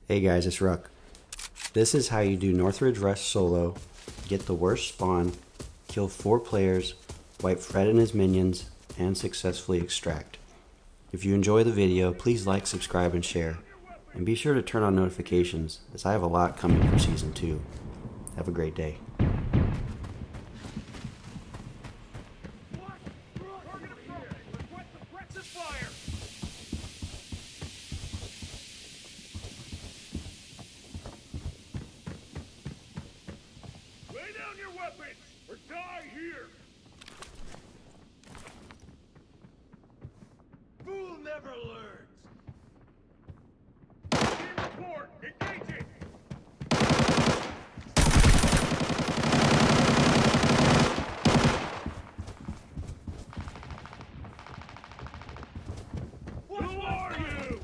Hey guys, it's Ruck. This is how you do Northridge Rush solo, get the worst spawn, kill 4 players, wipe Fred and his minions, and successfully extract. If you enjoy the video, please like, subscribe, and share. And be sure to turn on notifications, as I have a lot coming for Season 2. Have a great day. Lay down your weapons, or die here! Fool never learns! Team report, engaging! Who are you?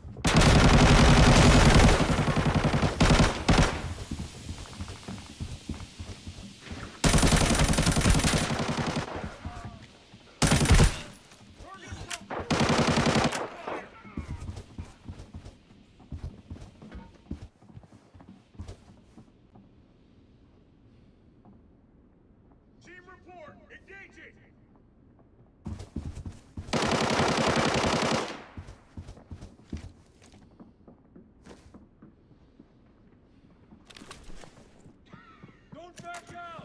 Team report, engaging! Don't back out!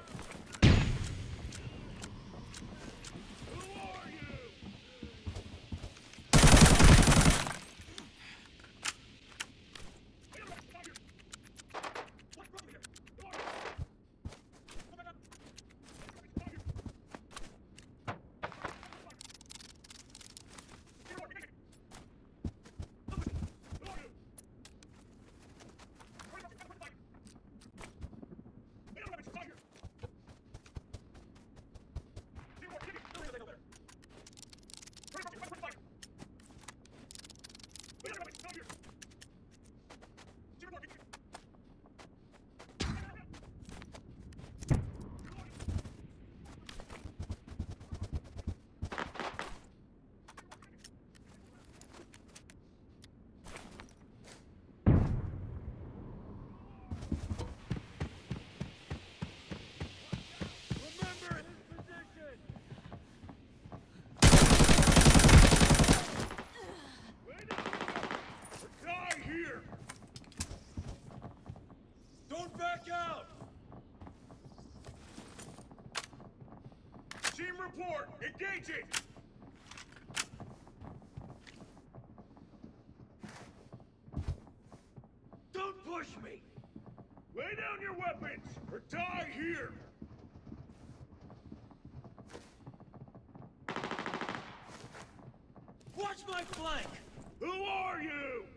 Who are you? Remember his position! Lay down or die here! Don't back out! Team report, engaging! Don't push me! Lay down your weapons, or die here! Watch my flank! Who are you?